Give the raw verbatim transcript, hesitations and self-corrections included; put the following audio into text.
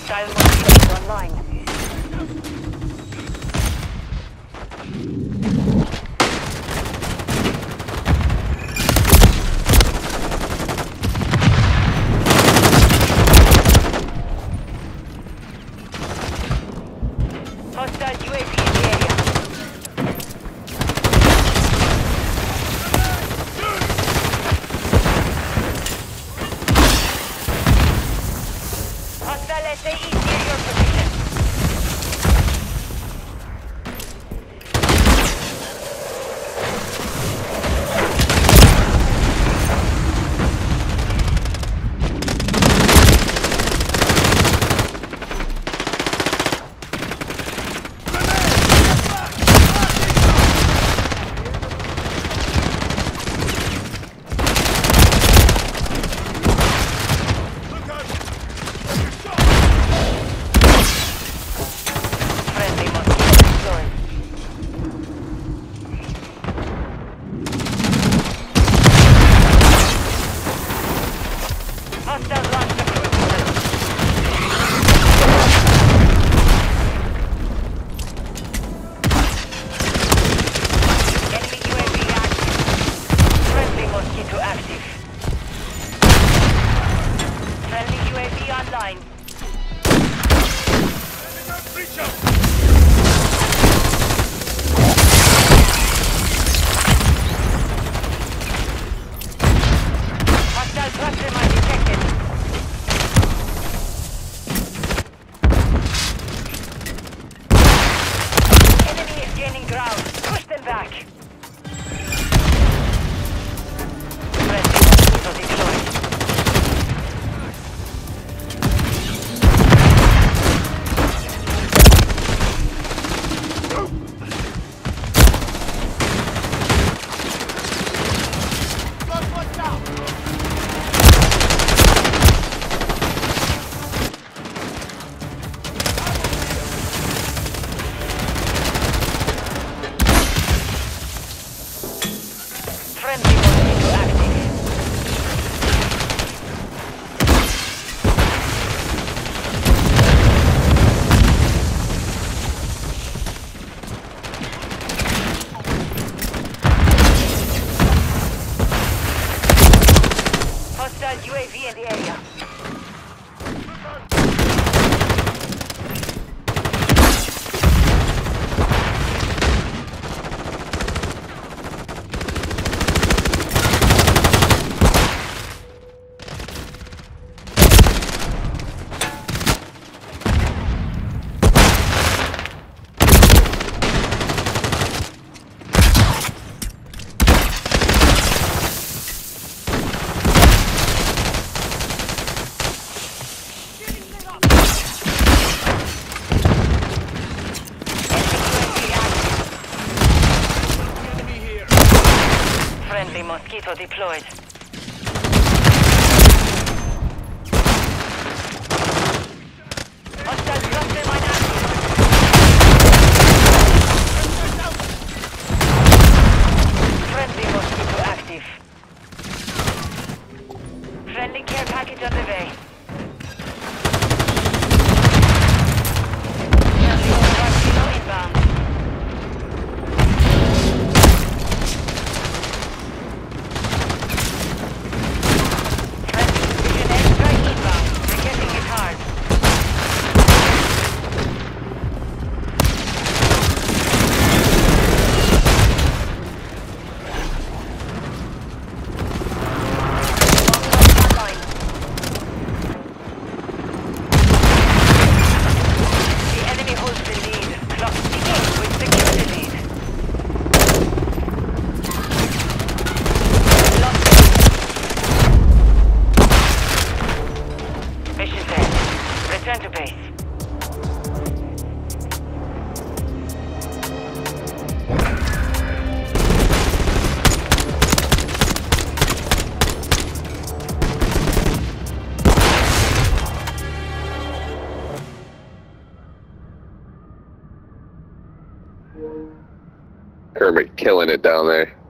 Hostile mosquito online. Hostile U A V in the area. Hostile S A E near your position. Hostile launched a cruise missile. Enemy U A V active. Friendly mosquito active. Friendly U A V online. Hostile cluster mine detected. Enemy is gaining ground. Push them back. Friendly mosquito deployed. Friendly mosquito active. Hostile U A V in the area. Friendly mosquito deployed. Hostile cluster mine active. Friendly mosquito active. Friendly care package on the way. Friendly mosquito inbound. Return to base. Kermit killing it down there.